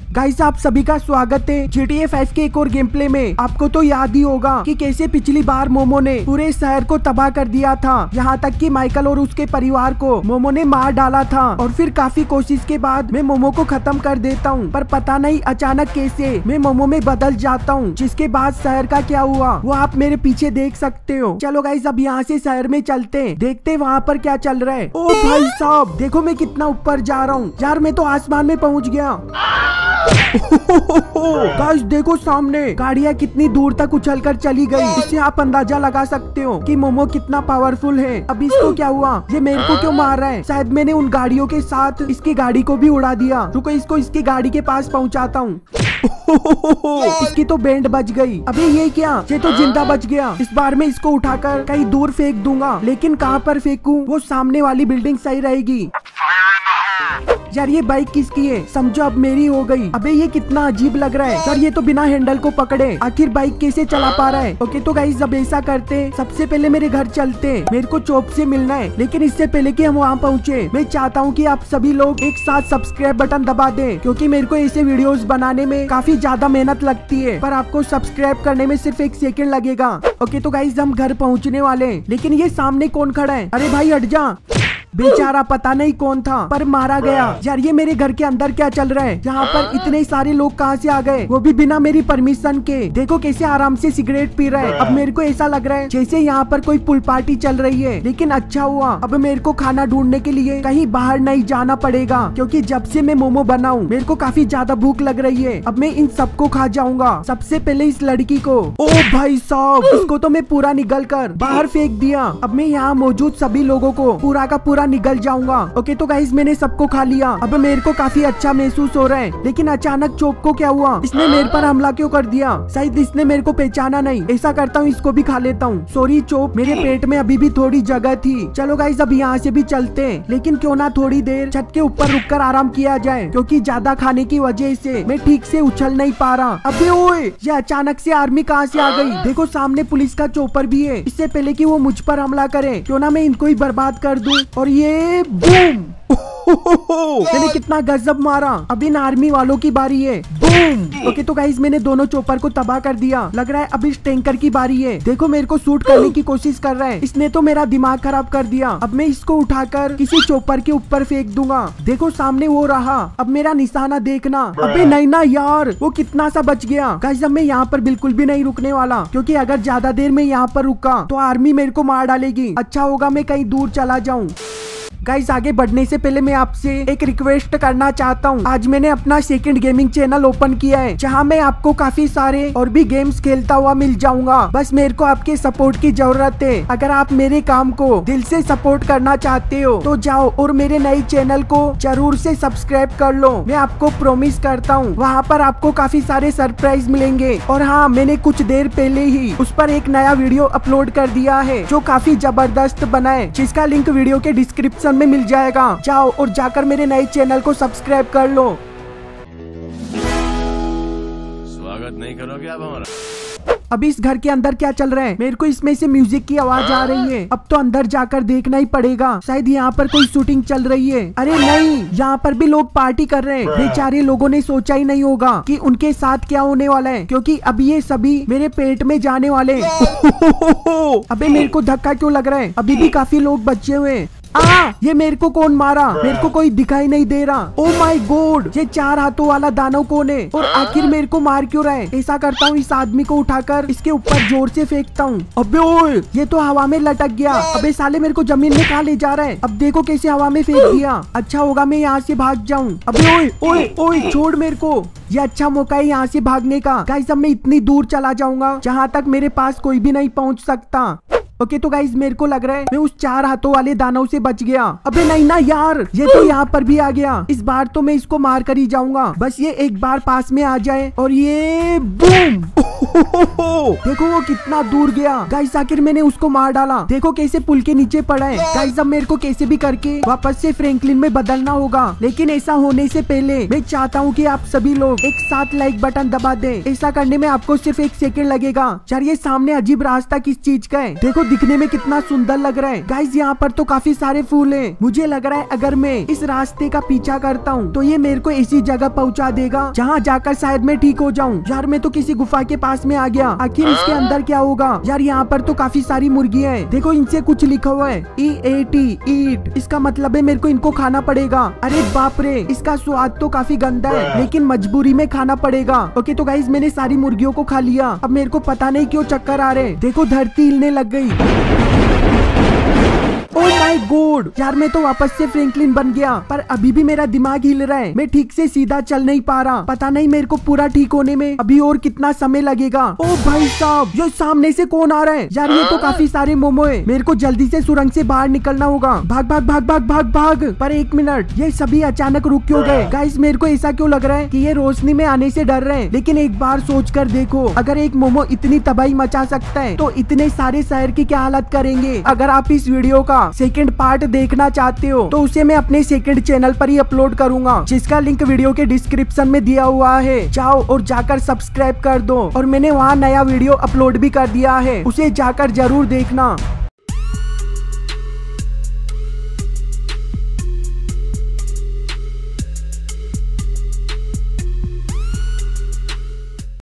Guys आप सभी का स्वागत है GTA 5 के एक और गेम प्ले में। आपको तो याद ही होगा कि कैसे पिछली बार मोमो ने पूरे शहर को तबाह कर दिया था, यहाँ तक कि माइकल और उसके परिवार को मोमो ने मार डाला था। और फिर काफी कोशिश के बाद मैं मोमो को खत्म कर देता हूँ, पर पता नहीं अचानक कैसे मैं मोमो में बदल जाता हूँ, जिसके बाद शहर का क्या हुआ वो आप मेरे पीछे देख सकते हो। चलो गाइस अब यहाँ से शहर में चलते हैं, देखते वहाँ पर क्या चल रहा है। ओ भाई साहब देखो मैं कितना ऊपर जा रहा हूँ यार, मैं तो आसमान में पहुँच गया। गाइस देखो सामने गाड़ियाँ कितनी दूर तक उछलकर चली गई। इससे आप अंदाजा लगा सकते हो कि मोमो कितना पावरफुल है। अब इसको क्या हुआ, ये मेरे को क्यों मार रहा है? शायद मैंने उन गाड़ियों के साथ इसकी गाड़ी को भी उड़ा दिया। रुको इसको इसकी गाड़ी के पास पहुंचाता हूँ। इसकी तो बैंड बच गई। अबे ये क्या, ये तो जिंदा बच गया। इस बार मैं इसको उठाकर कहीं दूर फेंक दूंगा, लेकिन कहाँ पर फेंकूं? वो सामने वाली बिल्डिंग सही रहेगी। यार ये बाइक किसकी है? समझो अब मेरी हो गई। अबे ये कितना अजीब लग रहा है यार, ये तो बिना हैंडल को पकड़े आखिर बाइक कैसे चला पा रहा है। ओके तो गाइस अब ऐसा करते, सबसे पहले मेरे घर चलते। मेरे को चौप से मिलना है, लेकिन इससे पहले कि हम वहाँ पहुँचे मैं चाहता हूँ कि आप सभी लोग एक साथ सब्सक्राइब बटन दबा दें, क्योंकि मेरे को ऐसे वीडियोस बनाने में काफी ज्यादा मेहनत लगती है, पर आपको सब्सक्राइब करने में सिर्फ 1 सेकंड लगेगा। ओके तो गाइस हम घर पहुँचने वाले हैं, लेकिन ये सामने कौन खड़ा है? अरे भाई हट जा। बेचारा पता नहीं कौन था पर मारा गया। यार ये मेरे घर के अंदर क्या चल रहा है? यहाँ पर इतने सारे लोग कहाँ से आ गए, वो भी बिना मेरी परमिशन के। देखो कैसे आराम से सिगरेट पी रहा है। अब मेरे को ऐसा लग रहा है जैसे यहाँ पर कोई पुल पार्टी चल रही है। लेकिन अच्छा हुआ अब मेरे को खाना ढूंढने के लिए कहीं बाहर नहीं जाना पड़ेगा, क्योंकि जब से मैं मोमो बना हूँ मेरे को काफी ज्यादा भूख लग रही है। अब मैं इन सबको खा जाऊंगा। सबसे पहले इस लड़की को। ओ भाई साहब इसको तो मैं पूरा निगल कर बाहर फेंक दिया। अब मैं यहाँ मौजूद सभी लोगों को पूरा का पूरा निगल जाऊंगा। ओके तो गाइस मैंने सबको खा लिया। अब मेरे को काफी अच्छा महसूस हो रहा है, लेकिन अचानक चोप को क्या हुआ? इसने मेरे पर हमला क्यों कर दिया? शायद इसने मेरे को पहचाना नहीं। ऐसा करता हूँ इसको भी खा लेता हूँ। सॉरी चोप, मेरे पेट में अभी भी थोड़ी जगह थी। चलो गाइस अब यहाँ से भी चलते हैं, लेकिन क्यों ना थोड़ी देर छत के ऊपर रुककर आराम किया जाए, क्योंकि ज्यादा खाने की वजह से मैं ठीक से उछल नहीं पा रहा। अबे ओए ये अचानक से आर्मी कहाँ से आ गई? देखो सामने पुलिस का चोपर भी है। इससे पहले कि वो मुझ पर हमला करे क्यों ना मैं इनको ही बर्बाद कर दूं। और ये बूम मैंने कितना गजब मारा। अब इन आर्मी वालों की बारी है। बूम। ओके तो गाइस मैंने दोनों चोपर को तबाह कर दिया। लग रहा है अब इस टैंकर की बारी है। देखो मेरे को शूट करने की कोशिश कर रहा है। इसने तो मेरा दिमाग खराब कर दिया। अब मैं इसको उठाकर किसी चोपर के ऊपर फेंक दूंगा। देखो सामने वो रहा, अब मेरा निशाना देखना। अबे नहीं ना यार, वो कितना सा बच गया। गाइस अब मैं यहाँ पर बिल्कुल भी नहीं रुकने वाला, क्योंकि अगर ज्यादा देर में यहाँ पर रुका तो आर्मी मेरे को मार डालेगी। अच्छा होगा मैं कहीं दूर चला जाऊँ। गाइस आगे बढ़ने से पहले मैं आपसे एक रिक्वेस्ट करना चाहता हूँ। आज मैंने अपना सेकंड गेमिंग चैनल ओपन किया है, जहाँ मैं आपको काफी सारे और भी गेम्स खेलता हुआ मिल जाऊंगा। बस मेरे को आपके सपोर्ट की जरूरत है। अगर आप मेरे काम को दिल से सपोर्ट करना चाहते हो तो जाओ और मेरे नए चैनल को जरूर से सब्सक्राइब कर लो। मैं आपको प्रॉमिस करता हूँ वहाँ पर आपको काफी सारे सरप्राइज मिलेंगे। और हाँ मैंने कुछ देर पहले ही उस पर एक नया वीडियो अपलोड कर दिया है, जो काफी जबरदस्त बना है, जिसका लिंक वीडियो के डिस्क्रिप्शन में मिल जाएगा। जाओ और जाकर मेरे नए चैनल को सब्सक्राइब कर लो। स्वागत नहीं करोगे आप हमारा? अभी इस घर के अंदर क्या चल रहा है? मेरे को इसमें से म्यूजिक की आवाज आ रही है। अब तो अंदर जाकर देखना ही पड़ेगा। शायद यहाँ पर कोई शूटिंग चल रही है। अरे नहीं, यहाँ पर भी लोग पार्टी कर रहे हैं। बेचारे लोगों ने सोचा ही नहीं होगा कि उनके साथ क्या होने वाला है, क्योंकि अभी ये सभी मेरे पेट में जाने वाले हैं। अबे मेरे को धक्का क्यों लग रहा है? अभी भी काफी लोग बचे हुए हैं। ये मेरे को कौन मारा? मेरे को कोई दिखाई नहीं दे रहा। ओ माय गॉड, ये 4 हाथों वाला दानव कौन है और आखिर मेरे को मार क्यों रहा है? ऐसा करता हूँ इस आदमी को उठाकर इसके ऊपर जोर से फेंकता हूँ। अबे ओए ये तो हवा में लटक गया। अबे साले मेरे को जमीन में कहाँ ले जा रहा है? अब देखो कैसे हवा में फेंक दिया। अच्छा होगा मैं यहाँ से भाग जाऊँ। अबे ओए ओए ओए छोड़ मेरे को, ये अच्छा मौका है यहाँ से भागने का। गाइस अब मैं इतनी दूर चला जाऊंगा जहाँ तक मेरे पास कोई भी नहीं पहुँच सकता। ओके तो गाइस मेरे को लग रहा है मैं उस 4 हाथों वाले दानव से बच गया। अबे नहीं ना यार, ये तो यहाँ पर भी आ गया। इस बार तो मैं इसको मार कर ही जाऊंगा। बस ये एक बार पास में आ जाए और ये बूम। देखो वो कितना दूर गया गाइस, आखिर मैंने उसको मार डाला। देखो कैसे पुल के नीचे पड़ा है गाइस। अब मेरे को कैसे भी करके वापस से फ्रैंकलिन में बदलना होगा, लेकिन ऐसा होने से पहले मैं चाहता हूँ कि आप सभी लोग एक साथ लाइक बटन दबा दें। ऐसा करने में आपको सिर्फ 1 सेकंड लगेगा। यार ये सामने अजीब रास्ता किस चीज का है? देखो दिखने में कितना सुंदर लग रहा है गाइस। यहाँ पर तो काफी सारे फूल हैं। मुझे लग रहा है अगर मैं इस रास्ते का पीछा करता हूँ तो ये मेरे को ऐसी जगह पहुँचा देगा जहाँ जाकर शायद मैं ठीक हो जाऊँ। यार मैं तो किसी गुफा के पास में आ गया। आखिर इसके अंदर क्या होगा? यार यहाँ पर तो काफी सारी मुर्गियाँ हैं। देखो इनसे कुछ लिखा हुआ है EAT ईट। इसका मतलब है मेरे को इनको खाना पड़ेगा। अरे बाप रे, इसका स्वाद तो काफी गंदा है, लेकिन मजबूरी में खाना पड़ेगा। ओके तो गाइस मैंने सारी मुर्गियों को खा लिया। अब मेरे को पता नहीं क्यों चक्कर आ रहे। देखो धरती हिलने लग गई। ओह माय गॉड, यार मैं तो वापस से फ्रैंकलिन बन गया, पर अभी भी मेरा दिमाग हिल रहा है। मैं ठीक से सीधा चल नहीं पा रहा। पता नहीं मेरे को पूरा ठीक होने में अभी और कितना समय लगेगा। ओह भाई साहब, ये सामने से कौन आ रहा है? यार ये तो काफी सारे मोमो है। मेरे को जल्दी से सुरंग से बाहर निकलना होगा। भाग भाग भाग भाग भाग भाग। पर 1 मिनट, ये सभी अचानक रुक क्यों गए? गाइस मेरे को ऐसा क्यों लग रहा है कि ये रोशनी में आने से डर रहे हैं। लेकिन एक बार सोच कर देखो, अगर एक मोमो इतनी तबाही मचा सकता है तो इतने सारे शहर की क्या हालत करेंगे। अगर आप इस वीडियो का सेकंड पार्ट देखना चाहते हो तो उसे मैं अपने सेकंड चैनल पर ही अपलोड करूंगा, जिसका लिंक वीडियो के डिस्क्रिप्शन में दिया हुआ है। जाओ और जाकर सब्सक्राइब कर दो। और मैंने वहाँ नया वीडियो अपलोड भी कर दिया है, उसे जाकर जरूर देखना।